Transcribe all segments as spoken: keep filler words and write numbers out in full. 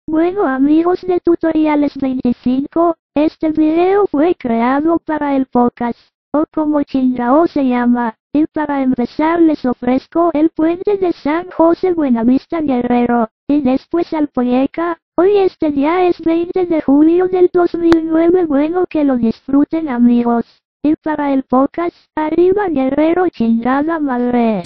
Bueno amigos de Tutoriales veinticinco, este video fue creado para el podcast, o como chingao se llama, y para empezar les ofrezco el puente de San José Buenavista Guerrero, y después Alpoyeca. Hoy este día es veinte de julio del dos mil nueve, bueno que lo disfruten amigos. Y para el podcast, arriba Guerrero chingada madre.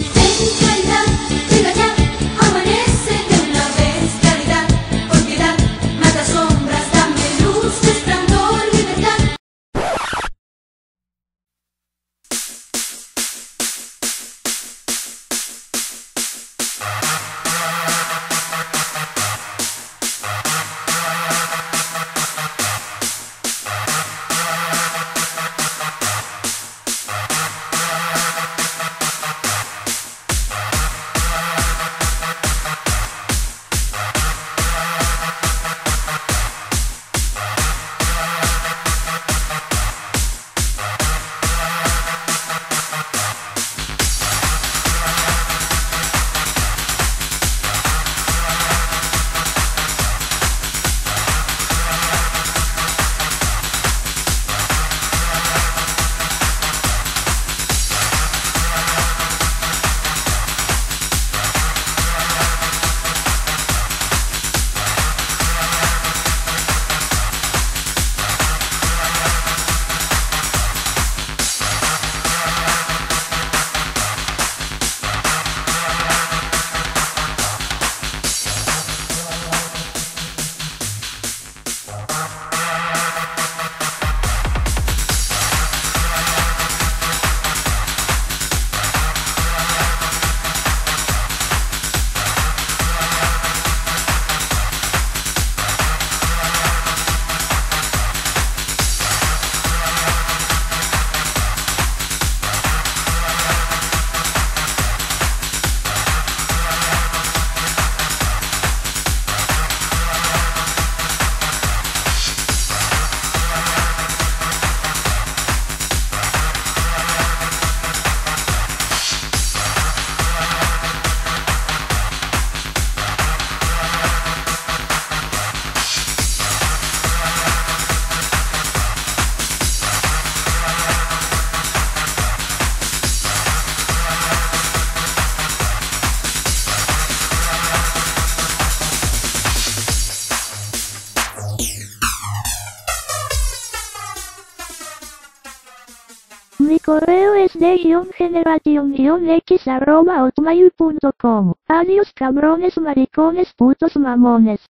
Mi correo es de guión generación guión x arroba hotmail punto com. Adiós cabrones, maricones, putos, mamones.